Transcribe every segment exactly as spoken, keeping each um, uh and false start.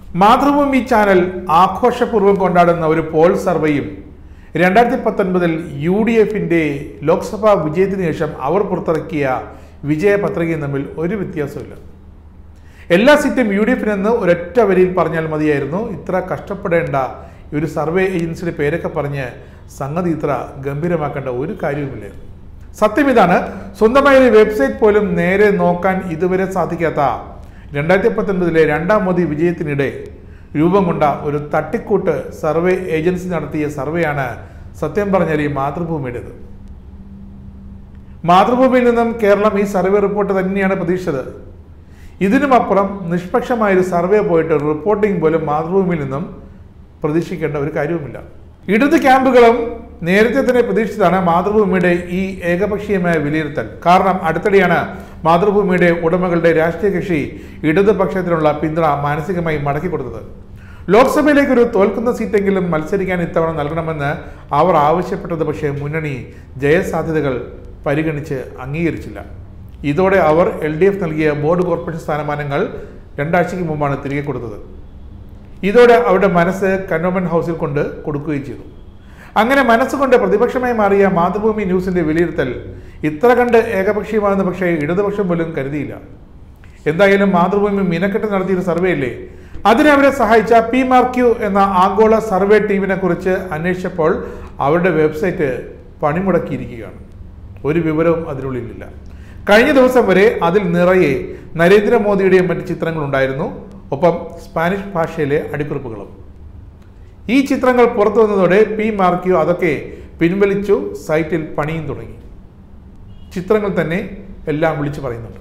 Mathrubhumi channel ആഘോഷപൂർവ്വം കൊണ്ടാടുന്ന ഒരു Paul സർവേയും രണ്ടായിരത്തി പത്തൊൻപതിൽ യു ഡി എഫിൻ്റെ ലോക്സഭാ വിജയത്തിന് ശേഷം അവർ പുറത്തിറക്കിയ വിജയ പത്രികയും തമ്മിൽ ഒരു വ്യത്യാസമില്ല. എല്ലാ സീറ്റും യു ഡി എഫിനെന്ന് ഒരൊറ്റ വരിയിൽ പറഞ്ഞാൽ മതിയായിരുന്നു. ഇത്ര കഷ്ടപ്പെടേണ്ട ഒരു സർവേ ഏജൻസിയുടെ പേരൊക്കെ പറഞ്ഞ് സംഗതി ഇത്ര ഗംഭീരമാക്കേണ്ട ഒരു കാര്യവുമില്ല. സത്യം ഇതാണ്, സ്വന്തമായ ഒരു വെബ്സൈറ്റ് പോലും നേരെ നോക്കാൻ ഇതുവരെ സാധിക്കാത്ത രണ്ടായിരത്തി പത്തൊൻപതിലെ രണ്ടാം മോദി വിജയത്തിനിടെ രൂപം കൊണ്ട ഒരു തട്ടിക്കൂട്ട് സർവേ ഏജൻസി നടത്തിയ സർവേയാണ് സത്യം പറഞ്ഞാൽ ഈ മാതൃഭൂമിയുടേത്. മാതൃഭൂമിയിൽ നിന്നും കേരളം ഈ സർവേ റിപ്പോർട്ട് തന്നെയാണ് പ്രതീക്ഷിച്ചത്. ഇതിനുമപ്പുറം നിഷ്പക്ഷമായൊരു സർവേ പോയിട്ട് റിപ്പോർട്ടിംഗ് പോലും മാതൃഭൂമിയിൽ നിന്നും പ്രതീക്ഷിക്കേണ്ട ഒരു കാര്യവുമില്ല. ഇടത് ക്യാമ്പുകളും നേരത്തെ തന്നെ പ്രതീക്ഷിച്ചതാണ് മാതൃഭൂമിയുടെ ഈ ഏകപക്ഷീയമായ വിലയിരുത്തൽ. കാരണം അടുത്തിടെയാണ് മാതൃഭൂമിയുടെ ഉടമകളുടെ രാഷ്ട്രീയ കക്ഷി ഇടതുപക്ഷത്തിനുള്ള പിന്തുണ മാനസികമായി മടക്കി കൊടുത്തത്. ലോക്സഭയിലേക്ക് ഒരു തോൽക്കുന്ന സീറ്റെങ്കിലും മത്സരിക്കാൻ ഇത്തവണ നൽകണമെന്ന് അവർ ആവശ്യപ്പെട്ടത് പക്ഷേ മുന്നണി ജയസാധ്യതകൾ പരിഗണിച്ച് അംഗീകരിച്ചില്ല. ഇതോടെ അവർ എൽ ഡി എഫ് നൽകിയ ബോർഡ് കോർപ്പറേഷൻ സ്ഥാനമാനങ്ങൾ രണ്ടാഴ്ചയ്ക്ക് മുമ്പാണ് തിരികെ കൊടുത്തത്. ഇതോടെ അവരുടെ മനസ്സ് കന്റോൺമെന്റ് ഹൗസിൽ കൊണ്ട് കൊടുക്കുകയും ചെയ്തു. അങ്ങനെ മനസ്സുകൊണ്ട് പ്രതിപക്ഷമായി മാറിയ മാതൃഭൂമി ന്യൂസിന്റെ വിലയിരുത്തൽ ഇത്ര കണ്ട് ഏകപക്ഷീയമാകുന്ന പക്ഷേ ഇടതുപക്ഷം പോലും കരുതിയില്ല. എന്തായാലും മാതൃഭൂമി മിനക്കെട്ട് നടത്തിയൊരു സർവേ അല്ലേ, അതിനെ അവരെ സഹായിച്ച പി മാർക്യു എന്ന ആഗോള സർവേ ടീമിനെ കുറിച്ച് അന്വേഷിച്ചപ്പോൾ അവരുടെ വെബ്സൈറ്റ് പണിമുടക്കിയിരിക്കുകയാണ്. ഒരു വിവരവും അതിനുള്ളിലില്ല. കഴിഞ്ഞ ദിവസം വരെ അതിൽ നിറയെ നരേന്ദ്രമോദിയുടെയും മറ്റ് ചിത്രങ്ങളുണ്ടായിരുന്നു, ഒപ്പം സ്പാനിഷ് ഭാഷയിലെ അടിക്കുറിപ്പുകളും. ഈ ചിത്രങ്ങൾ പുറത്തു വന്നതോടെ പി മാർക്യു അതൊക്കെ പിൻവലിച്ചു, സൈറ്റിൽ പണിയും തുടങ്ങി. ചിത്രങ്ങൾ തന്നെ എല്ലാം വിളിച്ചു പറയുന്നുണ്ട്.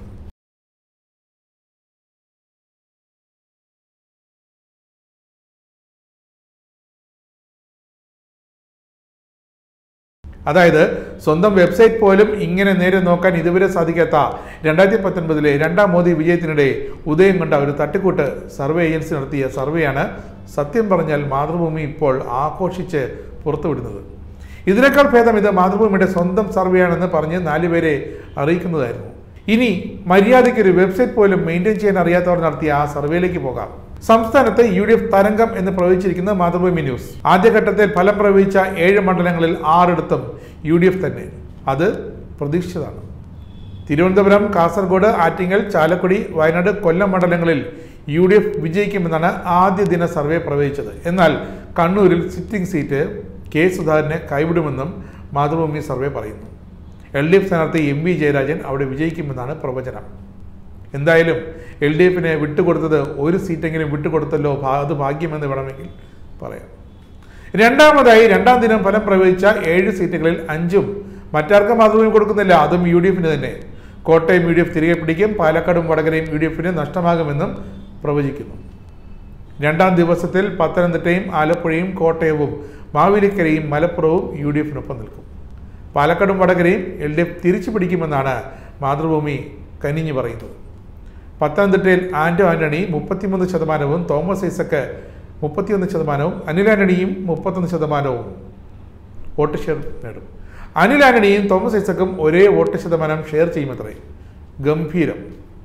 അതായത് സ്വന്തം വെബ്സൈറ്റ് പോലും ഇങ്ങനെ നേരെ നോക്കാൻ ഇതുവരെ സാധിക്കാത്ത രണ്ടായിരത്തി പത്തൊൻപതിലെ രണ്ടാം മോദി വിജയത്തിനിടെ ഉദയം കണ്ട ഒരു തട്ടിക്കൂട്ട് സർവേ ഏജൻസി നടത്തിയ സർവേയാണ് സത്യം പറഞ്ഞാൽ മാതൃഭൂമി ഇപ്പോൾ ആഘോഷിച്ച് പുറത്തുവിടുന്നത്. ഇതിനേക്കാൾ ഭേദം ഇത് മാതൃഭൂമിയുടെ സ്വന്തം സർവേയാണെന്ന് പറഞ്ഞ് നാലുപേരെ അറിയിക്കുന്നതായിരുന്നു. ഇനി മര്യാദയ്ക്ക് ഒരു വെബ്സൈറ്റ് പോലും മെയിൻറ്റെയിൻ ചെയ്യാൻ അറിയാത്തവർ നടത്തിയ ആ സർവേയിലേക്ക് പോകാം. സംസ്ഥാനത്ത് യു ഡി എഫ് തരംഗം എന്ന് പ്രവചിച്ചിരിക്കുന്ന മാതൃഭൂമി ന്യൂസ് ആദ്യഘട്ടത്തിൽ ഫലം പ്രവചിച്ച ഏഴ് മണ്ഡലങ്ങളിൽ ആറിടത്തും യു ഡി എഫ് തന്നെ. അത് പ്രതീക്ഷിച്ചതാണ്. തിരുവനന്തപുരം, കാസർഗോഡ്, ആറ്റിങ്ങൽ, ചാലക്കുടി, വയനാട്, കൊല്ലം മണ്ഡലങ്ങളിൽ യു ഡി എഫ് വിജയിക്കുമെന്നാണ് ആദ്യ ദിന സർവേ പ്രവചിച്ചത്. എന്നാൽ കണ്ണൂരിൽ സിറ്റിംഗ് സീറ്റ് കെ സുധാകരനെ കൈവിടുമെന്നും മാതൃഭൂമി സർവേ പറയുന്നു. എൽ ഡി എഫ് സ്ഥാനാർത്ഥി എം വി ജയരാജൻ അവിടെ വിജയിക്കുമെന്നാണ് പ്രവചനം. എന്തായാലും എൽ ഡി എഫിനെ വിട്ടുകൊടുത്തത് ഒരു സീറ്റെങ്കിലും വിട്ടുകൊടുത്തല്ലോ, അത് ഭാഗ്യമെന്ന് വേണമെങ്കിൽ പറയാം. രണ്ടാമതായി രണ്ടാം ദിനം ഫലം പ്രവചിച്ച ഏഴ് സീറ്റുകളിൽ അഞ്ചും മറ്റാർക്കും മാതൃഭൂമി കൊടുക്കുന്നില്ല, അതും യു ഡി എഫിന് തന്നെ. കോട്ടയം യു ഡി എഫ് തിരികെ പിടിക്കും, പാലക്കാടും വടകരയും യു ഡി എഫിന് നഷ്ടമാകുമെന്നും പ്രവചിക്കുന്നു. രണ്ടാം ദിവസത്തിൽ പത്തനംതിട്ടയും ആലപ്പുഴയും കോട്ടയവും മാവേലിക്കരയും മലപ്പുറവും യു ഡി എഫിനൊപ്പം നിൽക്കും. പാലക്കാടും വടകരയും എൽ ഡി എഫ് തിരിച്ചു പിടിക്കുമെന്നാണ് മാതൃഭൂമി കനിഞ്ഞു പറയുന്നത്. പത്തനംതിട്ടയിൽ ആന്റോ ആന്റണി മുപ്പത്തിമൂന്ന് ശതമാനവും തോമസ് ഐസക്ക് മുപ്പത്തിയൊന്ന് ശതമാനവും അനിൽ ആന്റണിയും മുപ്പത്തൊന്ന് ശതമാനവും വോട്ട് ഷെയർ നേടും. അനിൽ ആന്റണിയും തോമസ് ഐസക്കും ഒരേ വോട്ട് ശതമാനം ഷെയർ ചെയ്യുമത്രേ. ഗംഭീരം.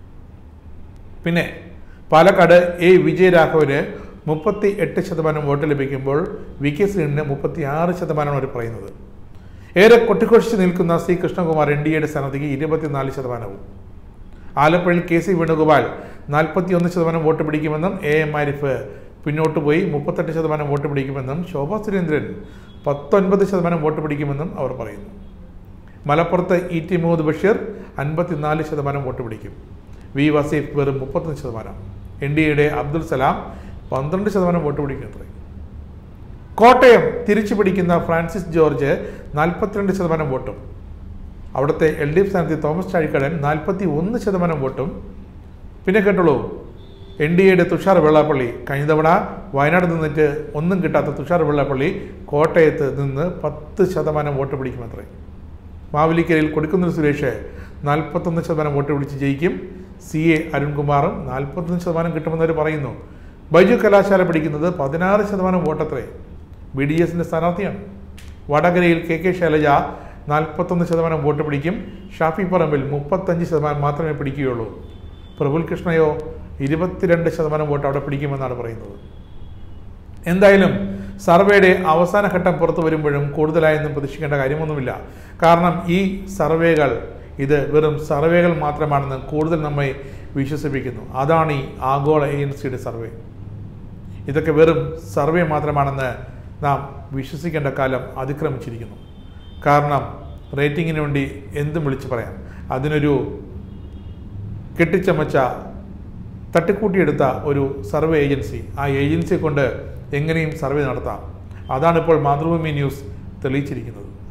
പിന്നെ പാലക്കാട് എ വിജയരാഘവന് മുപ്പത്തി എട്ട് ശതമാനം വോട്ട് ലഭിക്കുമ്പോൾ വി കെ ശ്രീനിന് മുപ്പത്തി ആറ് ശതമാനമാണ് അവർ പറയുന്നത്. ഏറെ കൊട്ടിക്കൊഴിച്ച് നിൽക്കുന്ന സി കൃഷ്ണകുമാർ എൻ ഡി എയുടെ സ്ഥാനാർത്ഥിക്ക് ഇരുപത്തിനാല് ശതമാനവും. ആലപ്പുഴയിൽ കെ സി വേണുഗോപാൽ നാൽപ്പത്തി ഒന്ന് ശതമാനം വോട്ട് പിടിക്കുമെന്നും എ എം ആരിഫ് പിന്നോട്ട് പോയി മുപ്പത്തെട്ട് ശതമാനം വോട്ട് പിടിക്കുമെന്നും ശോഭാ സുരേന്ദ്രൻ പത്തൊൻപത് ശതമാനം വോട്ട് പിടിക്കുമെന്നും അവർ പറയുന്നു. മലപ്പുറത്ത് ഇ ടി മുഹമ്മദ് ബഷീർ അൻപത്തിനാല് ശതമാനം വോട്ട് പിടിക്കും. വി വസീഫ് വെറും മുപ്പത്തൊന്ന് ശതമാനം. എൻ ഡി എയുടെ അബ്ദുൽ സലാം പന്ത്രണ്ട് ശതമാനം വോട്ട് പിടിക്കുന്നത്രേ. കോട്ടയം തിരിച്ചു പിടിക്കുന്ന ഫ്രാൻസിസ് ജോർജ് നാൽപ്പത്തിരണ്ട് ശതമാനം വോട്ടും. അവിടുത്തെ എൽ ഡി എഫ് സ്ഥാനാർത്ഥി തോമസ് ചാഴിക്കാടൻ നാൽപ്പത്തി ഒന്ന് ശതമാനം വോട്ടും. പിന്നെ കേട്ടോളൂ, എൻ ഡി എയുടെ തുഷാർ വെള്ളാപ്പള്ളി കഴിഞ്ഞ തവണ വയനാട് നിന്നിട്ട് ഒന്നും കിട്ടാത്ത തുഷാർ വെള്ളാപ്പള്ളി കോട്ടയത്ത് നിന്ന് പത്ത് ശതമാനം വോട്ട് പിടിക്കുമത്രേ. മാവേലിക്കരയിൽ കൊടിക്കുന്നിൽ സുരേഷ് നാൽപ്പത്തൊന്ന് ശതമാനം വോട്ട് പിടിച്ച് ജയിക്കും. സി എ അരുൺകുമാറും നാൽപ്പത്തൊന്ന് ശതമാനം കിട്ടുമെന്നവർ പറയുന്നു. ബൈജു കലാശാല പിടിക്കുന്നത് പതിനാറ് ശതമാനം വോട്ടത്രേ. ബി ഡി എസിൻ്റെ സ്ഥാനാർത്ഥിയാണ്. വടകരയിൽ കെ കെ ശൈലജ നാൽപ്പത്തൊന്ന് ശതമാനം വോട്ട് പിടിക്കും. ഷാഫി പറമ്പിൽ മുപ്പത്തഞ്ച് ശതമാനം മാത്രമേ പിടിക്കുകയുള്ളൂ. പ്രഫുൽ കൃഷ്ണയോ ഇരുപത്തിരണ്ട് ശതമാനം വോട്ട് അവിടെ പിടിക്കുമെന്നാണ് പറയുന്നത്. എന്തായാലും സർവേയുടെ അവസാന ഘട്ടം പുറത്തു വരുമ്പോഴും കൂടുതലായൊന്നും പ്രതീക്ഷിക്കേണ്ട കാര്യമൊന്നുമില്ല. കാരണം ഈ സർവേകൾ ഇത് വെറും സർവേകൾ മാത്രമാണെന്ന് കൂടുതൽ നമ്മെ വിശ്വസിപ്പിക്കുന്നു. അതാണ് ഈ ആഗോള ഏജൻസിയുടെ സർവേ. ഇതൊക്കെ വെറും സർവേ മാത്രമാണെന്ന് നാം വിശ്വസിക്കേണ്ട കാലം അതിക്രമിച്ചിരിക്കുന്നു. കാരണം റേറ്റിങ്ങിന് വേണ്ടി എന്തും വിളിച്ചു പറയാം. അതിനൊരു കെട്ടിച്ചമച്ച തട്ടിക്കൂട്ടിയെടുത്ത ഒരു സർവേ ഏജൻസി, ആ ഏജൻസിയെ കൊണ്ട് എങ്ങനെയും സർവേ നടത്താം. അതാണിപ്പോൾ മാതൃഭൂമി ന്യൂസ് തെളിയിച്ചിരിക്കുന്നത്.